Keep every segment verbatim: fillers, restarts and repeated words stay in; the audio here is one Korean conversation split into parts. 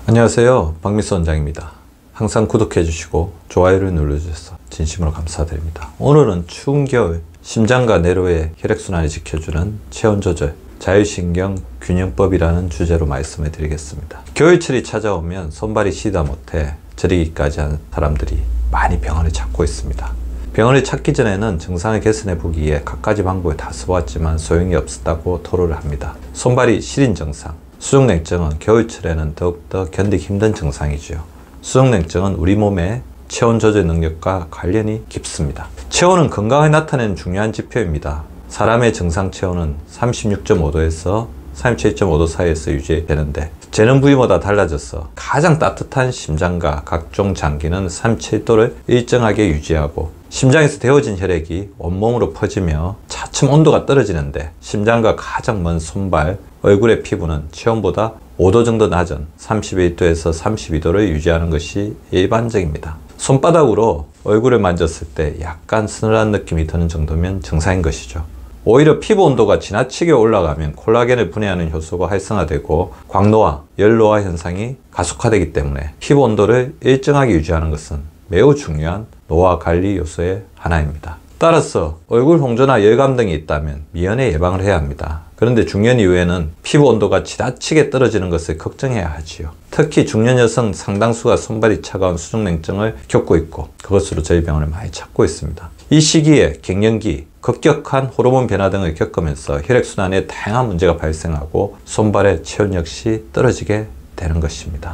안녕하세요, 박미수 원장입니다. 항상 구독해 주시고 좋아요를 눌러주셔서 진심으로 감사드립니다. 오늘은 추운 겨울 심장과 뇌로의 혈액순환을 지켜주는 체온 조절 자율신경 균형법이라는 주제로 말씀을 드리겠습니다. 겨울철이 찾아오면 손발이 쉬다 못해 저리기까지 하는 사람들이 많이 병원을 찾고 있습니다. 병원을 찾기 전에는 증상을 개선해 보기 위해 갖가지 방법을 다 써봤지만 소용이 없었다고 토로를 합니다. 손발이 시린 증상, 수족냉증은 겨울철에는 더욱더 견디기 힘든 증상이죠. 수족냉증은 우리 몸의 체온 조절 능력과 관련이 깊습니다. 체온은 건강을 나타내는 중요한 지표입니다. 사람의 정상 체온은 삼십육 점 오 도에서 삼십칠 점 오 도 사이에서 유지되는데 재는 부위마다 달라져서 가장 따뜻한 심장과 각종 장기는 삼십칠 도를 일정하게 유지하고 심장에서 데워진 혈액이 온몸으로 퍼지며 차츰 온도가 떨어지는데 심장과 가장 먼 손발, 얼굴의 피부는 체온보다 오 도 정도 낮은 삼십일 도에서 삼십이 도를 유지하는 것이 일반적입니다. 손바닥으로 얼굴을 만졌을 때 약간 서늘한 느낌이 드는 정도면 정상인 것이죠. 오히려 피부 온도가 지나치게 올라가면 콜라겐을 분해하는 효소가 활성화되고 광노화, 열노화 현상이 가속화되기 때문에 피부 온도를 일정하게 유지하는 것은 매우 중요한 노화 관리 요소의 하나입니다. 따라서 얼굴 홍조나 열감 등이 있다면 미연에 예방을 해야 합니다. 그런데 중년 이후에는 피부 온도가 지나치게 떨어지는 것을 걱정해야 하지요. 특히 중년 여성 상당수가 손발이 차가운 수족냉증을 겪고 있고 그것으로 저희 병원을 많이 찾고 있습니다. 이 시기에 갱년기, 급격한 호르몬 변화 등을 겪으면서 혈액순환에 다양한 문제가 발생하고 손발의 체온 역시 떨어지게 되는 것입니다.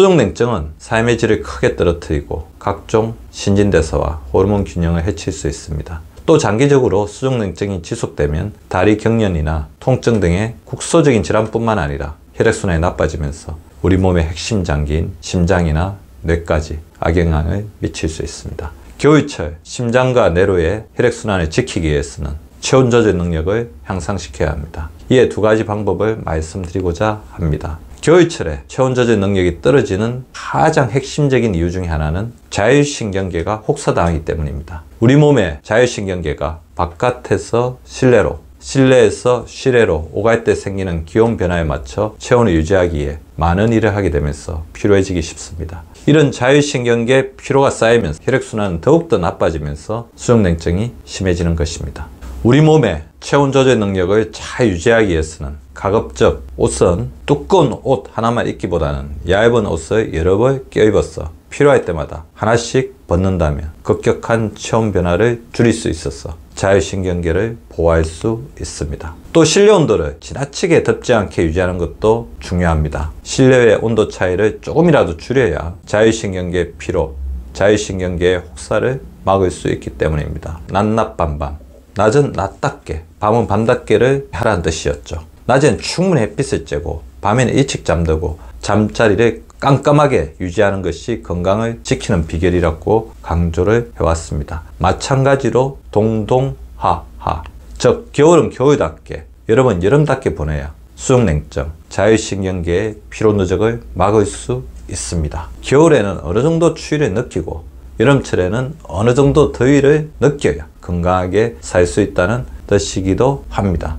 수족냉증은 삶의 질을 크게 떨어뜨리고 각종 신진대사와 호르몬 균형을 해칠 수 있습니다. 또 장기적으로 수족냉증이 지속되면 다리 경련이나 통증 등의 국소적인 질환뿐만 아니라 혈액순환이 나빠지면서 우리 몸의 핵심 장기인 심장이나 뇌까지 악영향을 미칠 수 있습니다. 겨울철 심장과 뇌로의 혈액순환을 지키기 위해서는 체온 조절 능력을 향상시켜야 합니다. 이에 두 가지 방법을 말씀드리고자 합니다. 겨울철에 체온 조절 능력이 떨어지는 가장 핵심적인 이유 중에 하나는 자율신경계가 혹사당하기 때문입니다. 우리 몸의 자율신경계가 바깥에서 실내로, 실내에서 실외로 오갈 때 생기는 기온 변화에 맞춰 체온을 유지하기 위해 많은 일을 하게 되면서 피로해지기 쉽습니다. 이런 자율신경계 피로가 쌓이면서 혈액순환은 더욱더 나빠지면서 수족냉증이 심해지는 것입니다. 우리 몸의 체온 조절 능력을 잘 유지하기 위해서는 가급적 옷은 두꺼운 옷 하나만 입기보다는 얇은 옷을 여러 벌 껴입어서 필요할 때마다 하나씩 벗는다면 급격한 체온 변화를 줄일 수 있어서 자율신경계를 보호할 수 있습니다. 또 실내 온도를 지나치게 덥지 않게 유지하는 것도 중요합니다. 실내의 온도 차이를 조금이라도 줄여야 자율신경계 피로, 자율신경계의 혹사를 막을 수 있기 때문입니다. 낮낮 밤밤, 낮은 낮답게, 밤은 밤답게를 하라는 뜻이었죠. 낮엔 충분히 햇빛을 쬐고 밤에는 일찍 잠들고 잠자리를 깜깜하게 유지하는 것이 건강을 지키는 비결이라고 강조를 해왔습니다. 마찬가지로 동동하하, 즉 겨울은 겨울답게, 여름은 여름답게 보내야 수족냉증, 자율신경계의 피로 누적을 막을 수 있습니다. 겨울에는 어느 정도 추위를 느끼고 여름철에는 어느 정도 더위를 느껴야 건강하게 살 수 있다는 뜻이기도 합니다.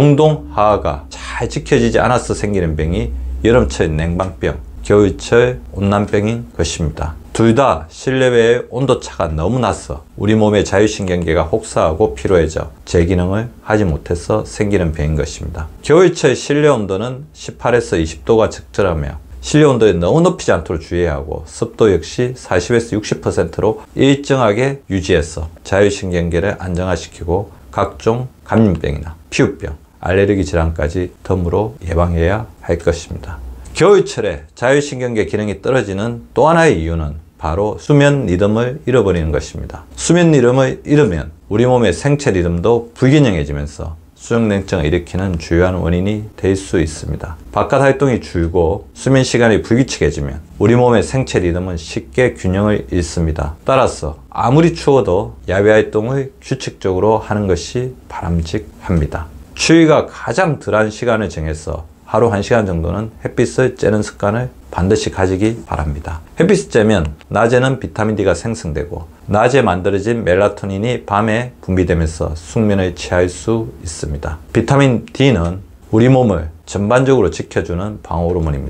동동하하가 잘 지켜지지 않아서 생기는 병이 여름철 냉방병, 겨울철 온난병인 것입니다. 둘 다 실내외의 온도차가 너무 나서 우리 몸의 자율신경계가 혹사하고 피로해져 제 기능을 하지 못해서 생기는 병인 것입니다. 겨울철 실내 온도는 십팔에서 이십 도가 적절하며 실내 온도를 너무 높이지 않도록 주의해야 하고 습도 역시 사십에서 육십 퍼센트로 일정하게 유지해서 자율신경계를 안정화시키고 각종 감염병이나 피부병, 알레르기 질환까지 덤으로 예방해야 할 것입니다. 겨울철에 자율신경계 기능이 떨어지는 또 하나의 이유는 바로 수면 리듬을 잃어버리는 것입니다. 수면 리듬을 잃으면 우리 몸의 생체 리듬도 불균형해지면서 수족냉증을 일으키는 주요한 원인이 될 수 있습니다. 바깥 활동이 줄고 수면 시간이 불규칙해지면 우리 몸의 생체 리듬은 쉽게 균형을 잃습니다. 따라서 아무리 추워도 야외 활동을 규칙적으로 하는 것이 바람직합니다. 추위가 가장 덜한 시간을 정해서 하루 한 시간 정도는 햇빛을 쬐는 습관을 반드시 가지기 바랍니다. 햇빛을 쬐면 낮에는 비타민 D가 생성되고 낮에 만들어진 멜라토닌이 밤에 분비되면서 숙면을 취할 수 있습니다. 비타민 D는 우리 몸을 전반적으로 지켜주는 방어 호르몬입니다.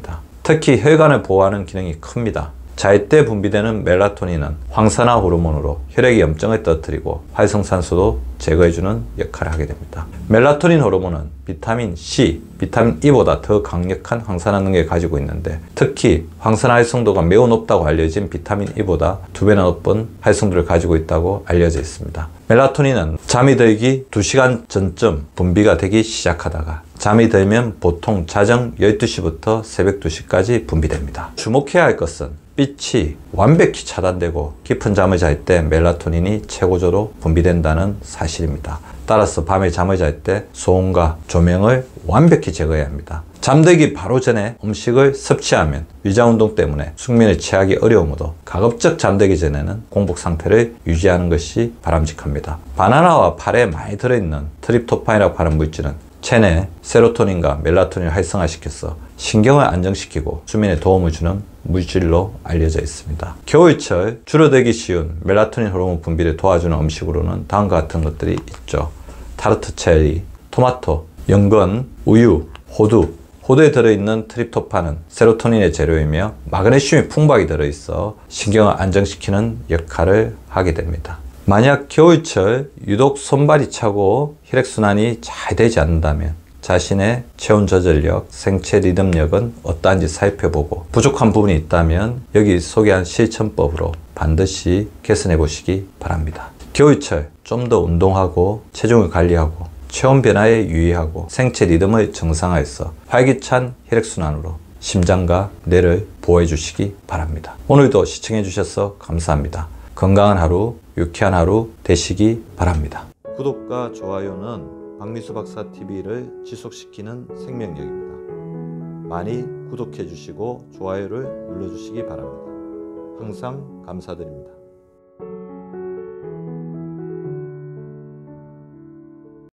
특히 혈관을 보호하는 기능이 큽니다. 자위 때 분비되는 멜라토닌은 황산화 호르몬으로 혈액의 염증을 떨어뜨리고 활성산소도 제거해주는 역할을 하게 됩니다. 멜라토닌 호르몬은 비타민 C, 비타민 E보다 더 강력한 황산화 능력을 가지고 있는데 특히 황산화 활성도가 매우 높다고 알려진 비타민 E보다 두 배나 높은 활성도를 가지고 있다고 알려져 있습니다. 멜라토닌은 잠이 들기 두 시간 전쯤 분비가 되기 시작하다가 잠이 들면 보통 자정 열두 시부터 새벽 두 시까지 분비됩니다. 주목해야 할 것은 빛이 완벽히 차단되고 깊은 잠을 잘 때 멜라토닌이 최고조로 분비된다는 사실입니다. 따라서 밤에 잠을 잘 때 소음과 조명을 완벽히 제거해야 합니다. 잠들기 바로 전에 음식을 섭취하면 위장운동 때문에 숙면을 취하기 어려우므로 가급적 잠들기 전에는 공복 상태를 유지하는 것이 바람직합니다. 바나나와 팔에 많이 들어있는 트립토판이라고 하는 물질은 체내 세로토닌과 멜라토닌을 활성화시켜서 신경을 안정시키고 수면에 도움을 주는 물질로 알려져 있습니다. 겨울철 줄어들기 쉬운 멜라토닌 호르몬 분비를 도와주는 음식으로는 다음과 같은 것들이 있죠. 타르트 체리, 토마토, 연근, 우유, 호두. 호두에 들어있는 트립토판은 세로토닌의 재료이며 마그네슘이 풍부하게 들어있어 신경을 안정시키는 역할을 하게 됩니다. 만약 겨울철 유독 손발이 차고 혈액순환이 잘 되지 않는다면 자신의 체온 조절력, 생체 리듬력은 어떠한지 살펴보고 부족한 부분이 있다면 여기 소개한 실천법으로 반드시 개선해 보시기 바랍니다. 겨울철 좀 더 운동하고 체중을 관리하고 체온 변화에 유의하고 생체 리듬을 정상화해서 활기찬 혈액순환으로 심장과 뇌를 보호해 주시기 바랍니다. 오늘도 시청해 주셔서 감사합니다. 건강한 하루, 유쾌한 하루 되시기 바랍니다. 구독과 좋아요는 박미수 박사 티비를 지속시키는 생명력입니다. 많이 구독해 주시고 좋아요를 눌러 주시기 바랍니다. 항상 감사드립니다.